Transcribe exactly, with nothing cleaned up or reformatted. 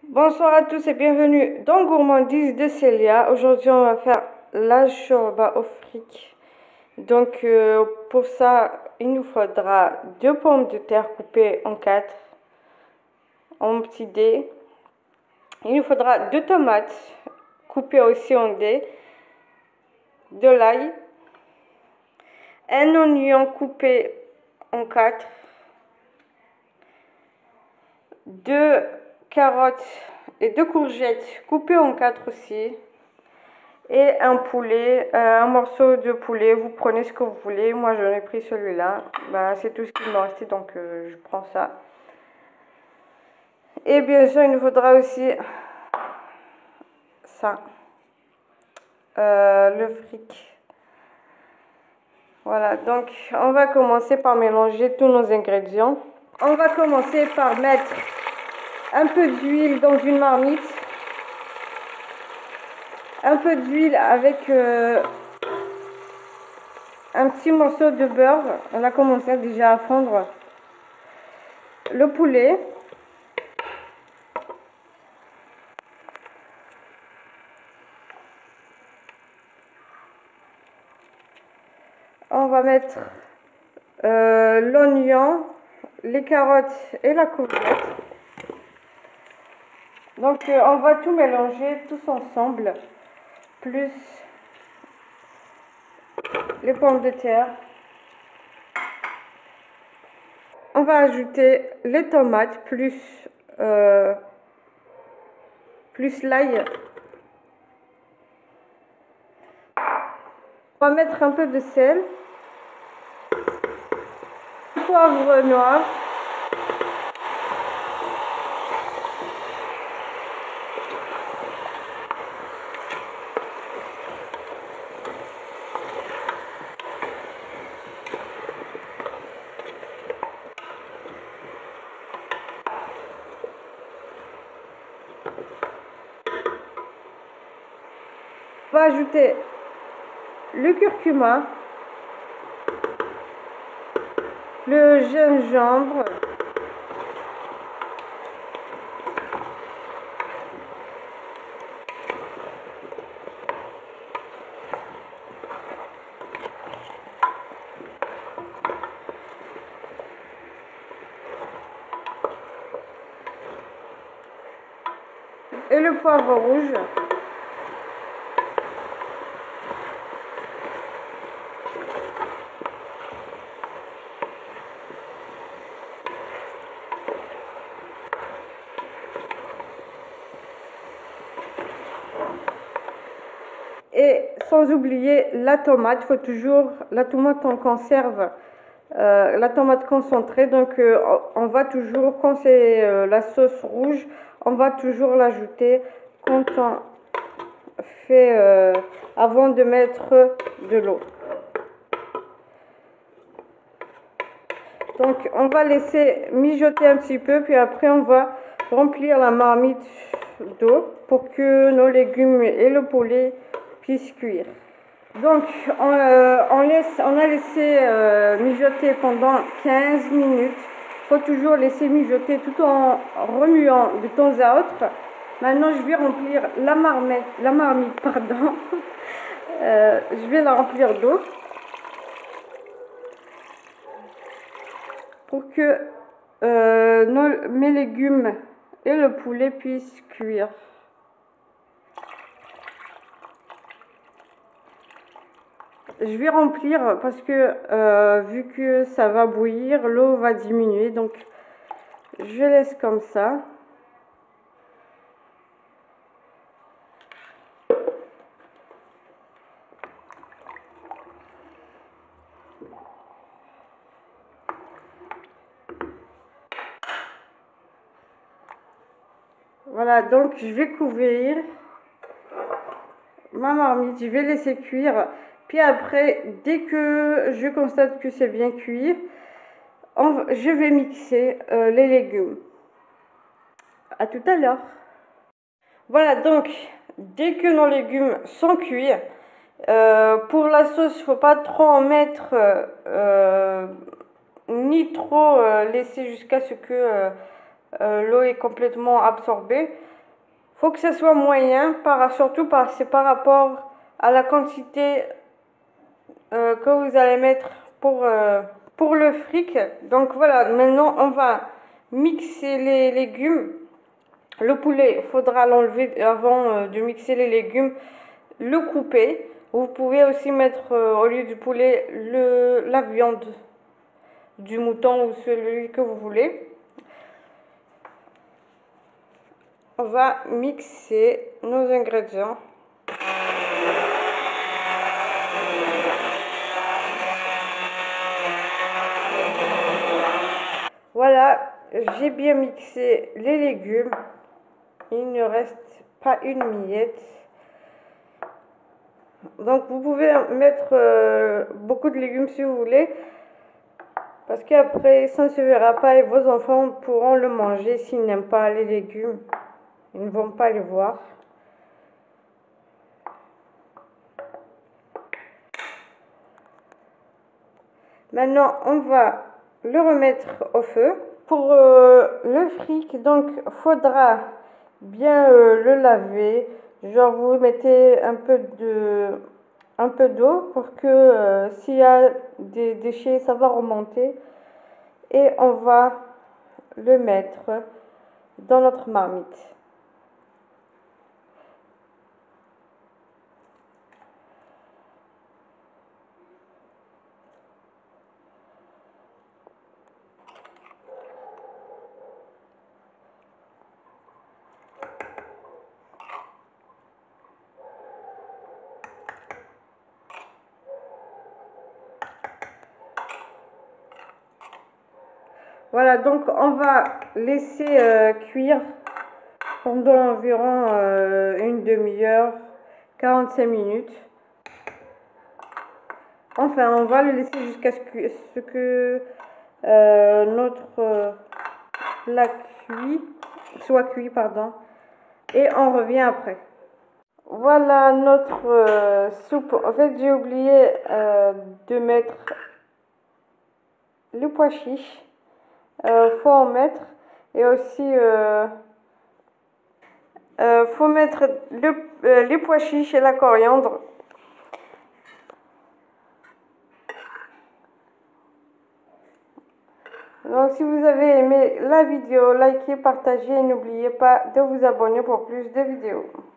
Bonsoir à tous et bienvenue dans Gourmandise de Célia. Aujourd'hui, on va faire la shorba au fric. Donc, euh, pour ça, il nous faudra deux pommes de terre coupées en quatre, en petits dés. Il nous faudra deux tomates coupées aussi en dés, de l'ail, un oignon coupé en quatre, deux carottes et deux courgettes coupées en quatre aussi, et un poulet, euh, un morceau de poulet. Vous prenez ce que vous voulez. Moi, j'en ai pris celui-là. Bah, c'est tout ce qui me restait, donc euh, je prends ça. Et bien sûr, il nous faudra aussi ça, euh, le fric. Voilà, donc on va commencer par mélanger tous nos ingrédients. On va commencer par mettre un peu d'huile dans une marmite. Un peu d'huile avec euh, un petit morceau de beurre. On a commencé déjà à fondre le poulet. On va mettre euh, l'oignon, les carottes et la courgette. Donc euh, on va tout mélanger tous ensemble, plus les pommes de terre. On va ajouter les tomates plus, euh, plus l'ail. On va mettre un peu de sel, poivre noir, on va ajouter le curcuma, le gingembre, et le poivre rouge. Et sans oublier la tomate, il faut toujours, la tomate en conserve, euh, la tomate concentrée, donc euh, on va toujours, quand c'est euh, la sauce rouge, on va toujours l'ajouter quand on fait, euh, avant de mettre de l'eau. Donc on va laisser mijoter un petit peu, puis après on va remplir la marmite d'eau pour que nos légumes et le poulet puissent cuire. Donc on, euh, on, laisse, on a laissé euh, mijoter pendant quinze minutes. Il faut toujours laisser mijoter tout en remuant de temps à autre. Maintenant je vais remplir la marmite, la marmite pardon. euh, je vais la remplir d'eau pour que euh, nos, mes légumes et le poulet puissent cuire. Je vais remplir parce que euh, vu que ça va bouillir, l'eau va diminuer, donc je laisse comme ça. Voilà, donc je vais couvrir ma marmite, je vais laisser cuire. Puis après, dès que je constate que c'est bien cuit, on, je vais mixer euh, les légumes. À tout à l'heure. Voilà, donc dès que nos légumes sont cuits, euh, pour la sauce, il ne faut pas trop en mettre, euh, ni trop euh, laisser jusqu'à ce que euh, euh, l'eau est complètement absorbée. faut que ça soit moyen, par, surtout par, c'est par rapport à la quantité euh, que vous allez mettre pour, euh, pour le fric. Donc voilà, maintenant on va mixer les légumes. Le poulet, il faudra l'enlever avant euh, de mixer les légumes, le couper. Vous pouvez aussi mettre euh, au lieu du poulet le, la viande du mouton ou celui que vous voulez. On va mixer nos ingrédients. Voilà, j'ai bien mixé les légumes. Il ne reste pas une miette. Donc vous pouvez mettre euh, beaucoup de légumes si vous voulez. Parce qu'après, ça ne se verra pas et vos enfants pourront le manger s'ils n'aiment pas les légumes. Ils ne vont pas les voir. Maintenant, on va le remettre au feu. Pour euh, le fric, donc, faudra bien euh, le laver. Genre, vous mettez un peu de, un peu d'eau pour que euh, s'il y a des déchets, ça va remonter. Et on va le mettre dans notre marmite. Voilà, donc on va laisser euh, cuire pendant environ euh, une demi-heure, quarante-cinq minutes. Enfin, on va le laisser jusqu'à ce que, ce que euh, notre euh, plat cuit, soit cuit, pardon. Et on revient après. Voilà notre euh, soupe. En fait, j'ai oublié euh, de mettre le pois chiche. Euh, faut en mettre. Et aussi, euh, euh, faut mettre le, euh, les pois chiches et la coriandre. Donc si vous avez aimé la vidéo, likez, partagez et n'oubliez pas de vous abonner pour plus de vidéos.